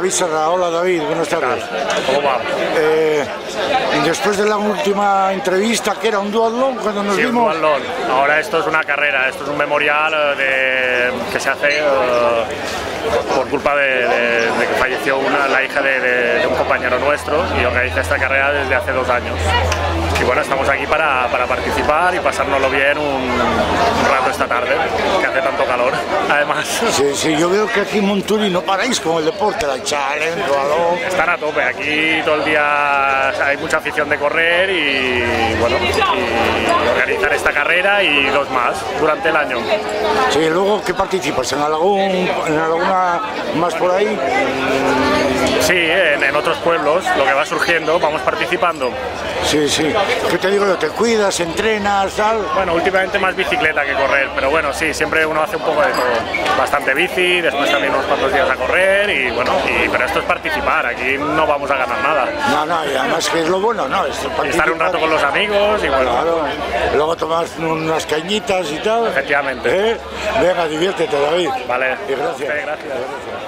David Serra. Hola David, buenas tardes. ¿Cómo va? Después de la última entrevista, que era un duatlón, cuando nos vimos... Un duatlón. Ahora esto es una carrera, esto es un memorial que se hace por culpa de que falleció la hija de un compañero nuestro, y organiza esta carrera desde hace 2 años. Y bueno, estamos aquí para participar y pasárnoslo bien un rato esta tarde, que hace tanto calor, además. Sí, yo veo que aquí en Monturi no paráis con el deporte, la challenge, el balón. Están a tope, aquí todo el día hay mucha afición de correr y bueno, y organizar esta carrera y 2 más durante el año. Sí, luego ¿qué participas? ¿En alguna más por ahí? Sí, en otros pueblos, lo que va surgiendo, vamos participando. Sí. ¿Qué te digo yo? ¿Te cuidas, entrenas, tal? Bueno, últimamente más bicicleta que correr, pero bueno, sí, siempre uno hace un poco de todo. Bastante bici, después también unos cuantos días a correr y bueno, pero esto es participar, aquí no vamos a ganar nada. No, y además que es lo bueno, ¿no? Estar un rato con los amigos y bueno. Claro. Luego tomas unas cañitas y tal. Efectivamente. Venga, diviértete, David. Vale. Y gracias. Gracias.